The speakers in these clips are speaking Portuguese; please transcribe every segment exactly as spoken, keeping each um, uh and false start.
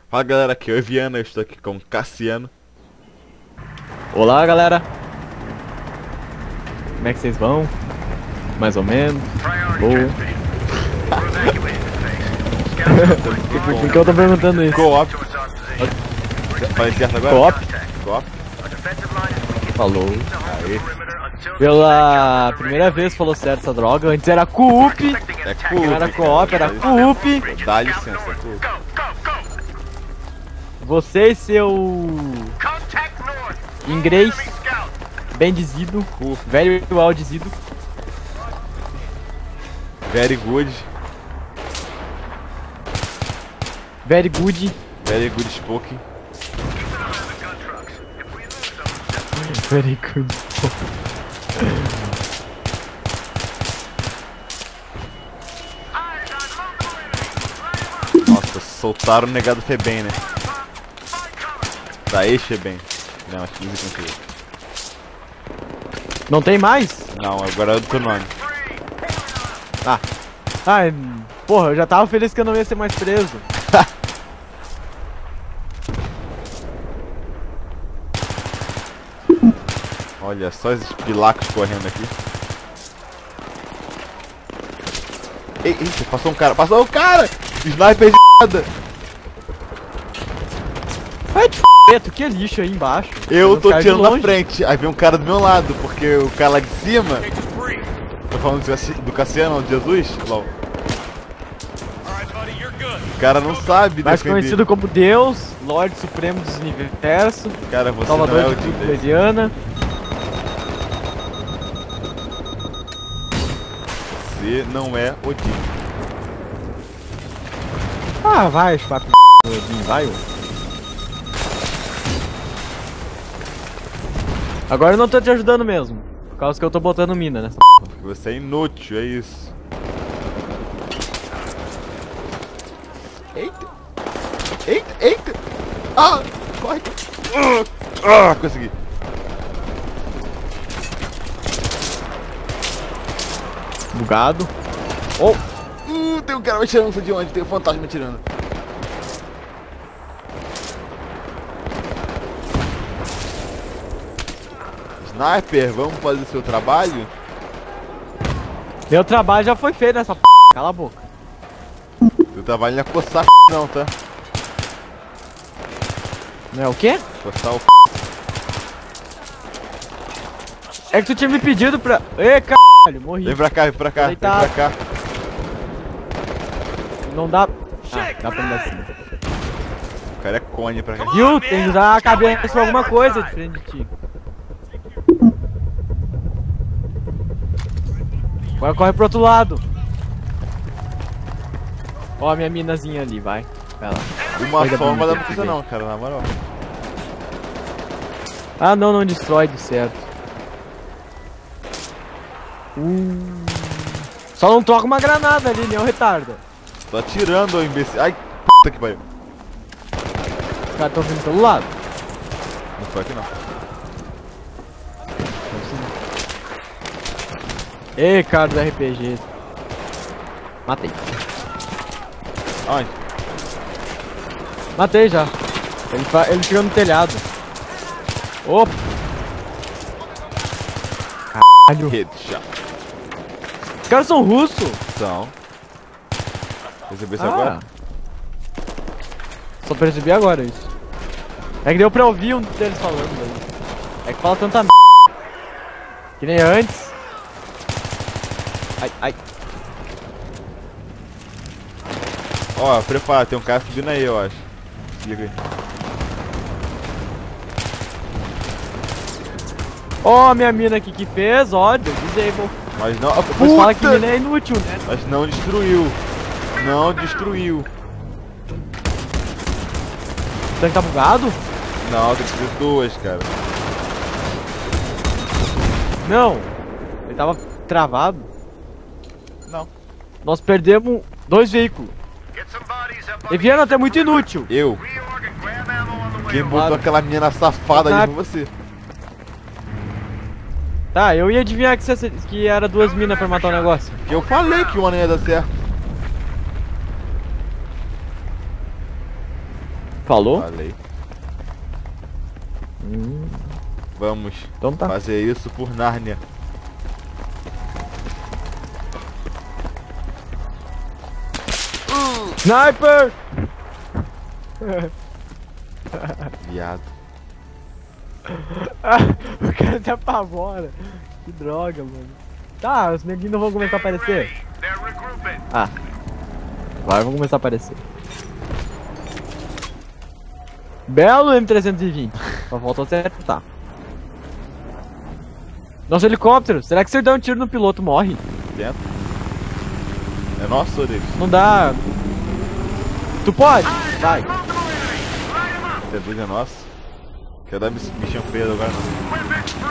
Fala galera, aqui é o Viana, eu estou aqui com o Cassiano. Olá galera, como é que vocês vão? Mais ou menos. Boa. Por que eu tô perguntando isso? Co-op. Falei certo agora? Co-op? Co-op. Falou. Aí. Pela primeira vez falou certo essa droga. Antes era co-op. É Não co-op. era co-op, era co-op. Dá licença, é co-op. Você e seu inglês bem dizido, very well dizido. Very good. Very good. Very good spoken. Very good. Nossa, soltaram o negado Febem, né? Daí, Febem. Não, acho que isso aqui. Não tem mais? Não, agora é do teu nome. Ah. Ai, porra, eu já tava feliz que eu não ia ser mais preso. Olha só esses pilacos correndo aqui. Ei, eita, passou um cara, passou um cara! Sniper de nada! Vai te f***, tu que lixo aí embaixo. Eu tô cara de tirando na longe. frente, aí vem um cara do meu lado, porque o cara lá de cima... Tô falando do Cassi- do Cassiano, de Jesus? Lol. O cara não sabe Mais defender. conhecido como Deus, Lorde Supremo dos Universo, Cara, você Salvador não é o de Deus. Louisiana. Você não é Odin. Ah, vai, chupar p***, Odin, vai. Ô. Agora eu não tô te ajudando mesmo, por causa que eu tô botando mina nessa. Porque você é inútil, é isso. Eita! Eita, eita! Ah! Corre! Ah! Ah, consegui! Bugado. Oh, Uh, tem um cara me atirando, não sei de onde, tem um fantasma me atirando. Sniper, vamos fazer seu trabalho? meu trabalho já foi feito nessa p***, cala a boca. Seu trabalho não é coçar a não, tá? Não é o quê? Coçar o É que tu tinha me pedido pra... Ê, caralho, morri. Vem pra cá, vem pra cá, vem Deitado. pra cá. Não dá... Ah, dá pra andar assim. O cara é cone pra cá. Viu? Tem que usar a cabeça pra alguma coisa diferente de ti. Agora corre pro outro lado. Ó a minha minazinha ali, vai. Vai lá. Uma Coisa só não vai dar bonita pra coisa que não, cara, na moral. Ah, não, não destrói do certo. Uh. Só não troca uma granada ali, nem o retardo. Tô atirando, ô imbecil. Ai, puta que pariu. Os caras tão vindo pelo lado. Não foi aqui não. Ei, cara do R P G. Matei. Onde? Matei já. Ele, fa... ele chegou no telhado. Opa! Caralho. Headshot. Os caras são russos. São. Percebeu isso Ah. agora? Só percebi agora isso. É que deu pra ouvir um deles falando aí. É que fala tanta m... Que nem antes. Ai, ai. Ó, prepara, tem um cara subindo aí, eu acho. Liga aí. Ó, a minha mina aqui que fez, ó, disable. Mas não. Depois fala que mina é inútil, né? Mas não destruiu. Não destruiu. O tanque tá bugado? Não, tem que ser duas, cara. Não. Ele tava travado. Não. Nós perdemos dois veículos. Eviano até muito inútil. Eu. Quem botou Claro. aquela menina safada ali Ah. foi você. Tá, eu ia adivinhar que, você, que era duas minas pra matar o negócio. Que eu falei que uma não ia dar certo. Falou? Falei. Hum, Vamos então tá. fazer isso por Nárnia. Sniper! Viado. O cara até apavora. Que droga, mano. Tá, os neguinhos não vão começar a aparecer. Ah. Agora vão começar a aparecer. Belo M trezentos e vinte. Só falta acertar. Nosso helicóptero. Será que se eu der um tiro no piloto morre? Dentro. É nosso ou deles? Não dá. Tu pode? Vai. C dois é nosso. Quer dar bichinho preso agora não.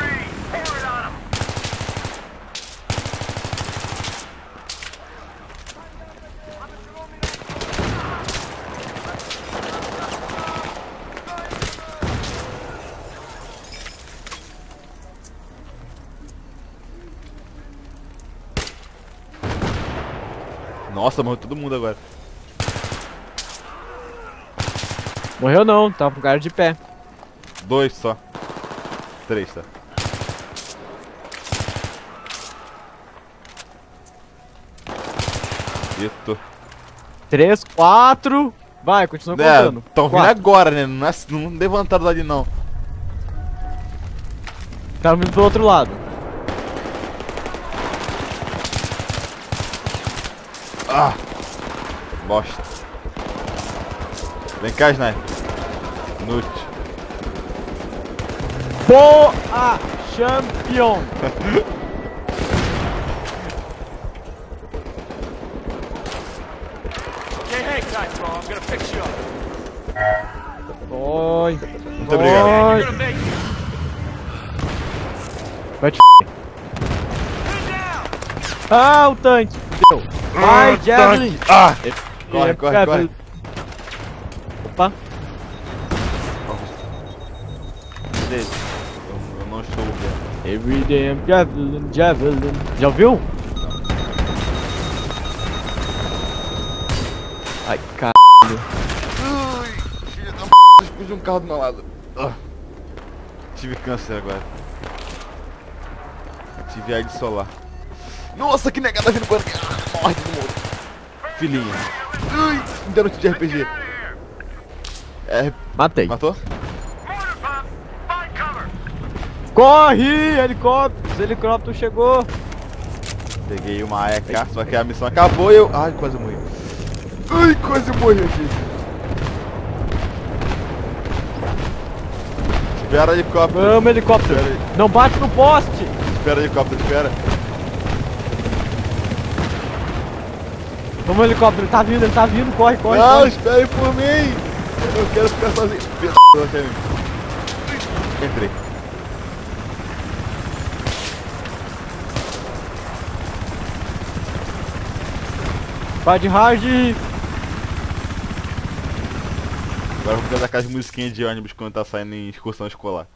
Nossa, morreu todo mundo agora. Morreu não, tava com o cara de pé. Dois só. Três, tá? Eito. Três, quatro. Vai, continua É, contando. tão vindo Quatro. agora, né? Não, é, não levantaram dali não. Tá vindo do outro lado. Ah! Bosta. Vem cá, Sniper. Inútil. Boa champion. Oi. Muito obrigado. Oi. Vai te f***. Ah, o tanque. Deu. Vai, Javelin. Ah! É, Corre, é, corre, Javelin. corre. Opa. Beleza. Eu, eu não estou vendo. Every day I'm Javelin, Javelin. Já ouviu? Ai, caralho. Ui, filho da p... explodiu um carro do meu lado. Ah. Tive câncer agora. Tive AIDS solar. Nossa, que negada vindo por aqui. Ah, morre todo mundo. Filhinha. Ui, me deram um tiro de R P G. É, Matei. matou? Corre, helicóptero. Os helicópteros chegou. Peguei uma A K, só que a missão acabou e eu... Ai, quase morri. Ai, quase morri aqui. Espera helicóptero. Vamos, helicóptero. Espera aí. Não bate no poste. Espera helicóptero, espera. Vamos, helicóptero. Ele tá vindo, ele tá vindo. Corre, corre, Não, corre. espere por mim. Eu não quero ficar sozinho. P***, até mim. Entrei. Vai de hard. Agora eu vou fazer aquelas musiquinhas de ônibus quando tá saindo em excursão escolar.